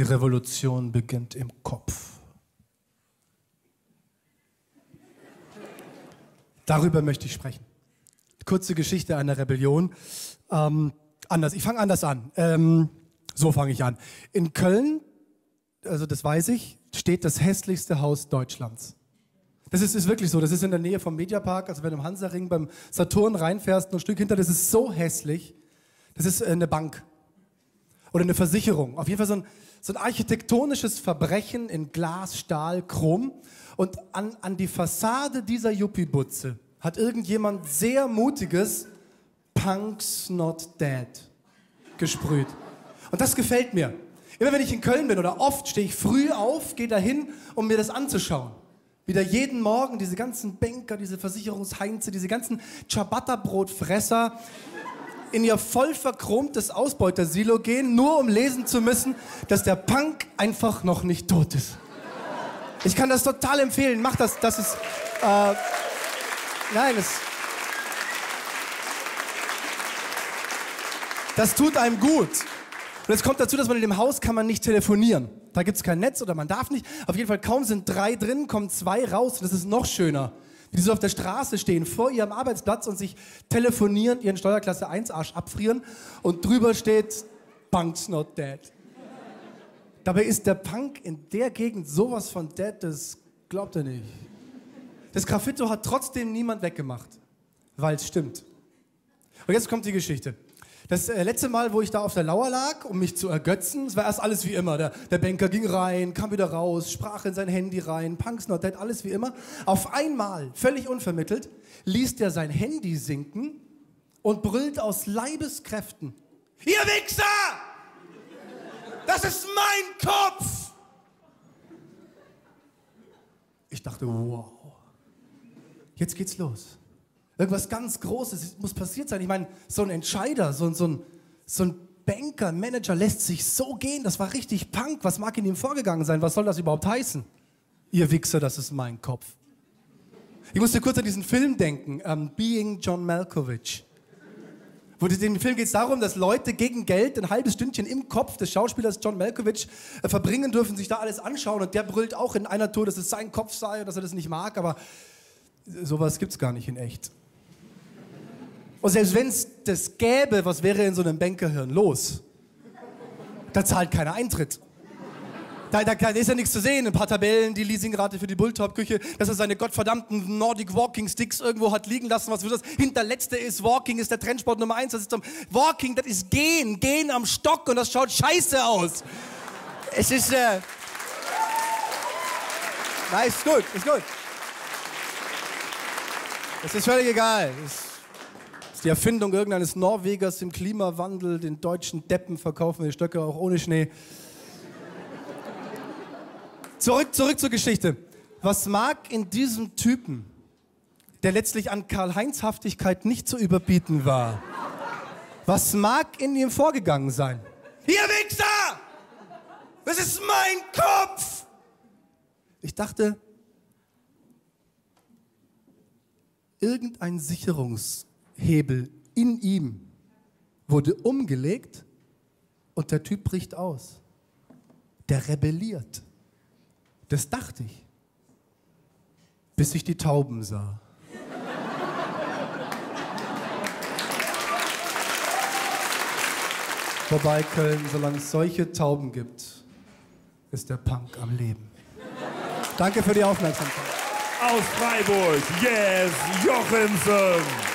Die Revolution beginnt im Kopf. Darüber möchte ich sprechen. Kurze Geschichte einer Rebellion. Ich fange anders an. So fange ich an. In Köln, also das weiß ich, steht das hässlichste Haus Deutschlands. Das ist wirklich so. Das ist in der Nähe vom Mediapark. Also wenn du im Hansaring beim Saturn reinfährst, ein Stück hinter, das ist so hässlich. Das ist eine Bank oder eine Versicherung. Auf jeden Fall so ein architektonisches Verbrechen in Glas, Stahl, Chrom. Und an die Fassade dieser Yuppie-Butze hat irgendjemand sehr mutiges Punk's Not Dead gesprüht. Und das gefällt mir. Immer wenn ich in Köln bin oder oft stehe ich früh auf, gehe dahin, um mir das anzuschauen. Wieder jeden Morgen diese ganzen Banker, diese Versicherungsheinze, diese ganzen Ciabatta-Brotfresser in ihr voll verchromtes Ausbeutersilo gehen, nur um lesen zu müssen, dass der Punk einfach noch nicht tot ist. Ich kann das total empfehlen. Mach das. Das ist... Das tut einem gut. Und es kommt dazu, dass man in dem Haus kann man nicht telefonieren. Da gibt es kein Netz oder man darf nicht. Auf jeden Fall kaum sind 3 drin, kommen 2 raus. Und das ist noch schöner. Wie die so auf der Straße stehen, vor ihrem Arbeitsplatz und sich telefonieren, ihren Steuerklasse 1 Arsch abfrieren. Und drüber steht, Punk's Not Dead. Dabei ist der Punk in der Gegend sowas von dead, das glaubt er nicht. Das Graffito hat trotzdem niemand weggemacht, weil es stimmt. Und jetzt kommt die Geschichte. Das letzte Mal, wo ich da auf der Lauer lag, um mich zu ergötzen, es war erst alles wie immer. Der Banker ging rein, kam wieder raus, sprach in sein Handy rein, Punk's Not Dead, alles wie immer. Auf einmal, völlig unvermittelt, ließ der sein Handy sinken und brüllt aus Leibeskräften: Ihr Wichser! Das ist mein Kopf! Ich dachte, wow, jetzt geht's los. Irgendwas ganz Großes muss passiert sein. Ich meine, so ein Entscheider, so ein Banker, ein Manager lässt sich so gehen. Das war richtig Punk. Was mag in ihm vorgegangen sein? Was soll das überhaupt heißen? Ihr Wichser, das ist mein Kopf. Ich musste kurz an diesen Film denken, Being John Malkovich. In dem Film geht es darum, dass Leute gegen Geld ein halbes Stündchen im Kopf des Schauspielers John Malkovich verbringen dürfen, sich da alles anschauen. Und der brüllt auch in einer Tour, dass es sein Kopf sei und dass er das nicht mag. Aber sowas gibt's gar nicht in echt. Und selbst wenn es das gäbe, was wäre in so einem Bankerhirn los? Da zahlt keiner Eintritt. Da ist ja nichts zu sehen. Ein paar Tabellen, die Leasingrate für die Bulltop-Küche, dass er seine gottverdammten Nordic Walking Sticks irgendwo hat liegen lassen. Was für das Hinterletzte ist, Walking ist der Trendsport Nummer 1. Das ist Walking, das ist Gehen am Stock und das schaut scheiße aus. Es ist, nein, ist gut. Es ist völlig egal. Es ist die Erfindung irgendeines Norwegers im Klimawandel. Den deutschen Deppen verkaufen wir Stöcke auch ohne Schnee. Zurück zur Geschichte. Was mag in diesem Typen, der letztlich an Karl-Heinz-Haftigkeit nicht zu überbieten war, was mag in ihm vorgegangen sein? Ihr Wichser! Das ist mein Kopf! Ich dachte, irgendein Sicherungshebel in ihm wurde umgelegt und der Typ bricht aus. Der rebelliert. Das dachte ich, bis ich die Tauben sah. Wobei Köln, solange es solche Tauben gibt, ist der Punk am Leben. Danke für die Aufmerksamkeit. Aus Freiburg, Yes Jochensen.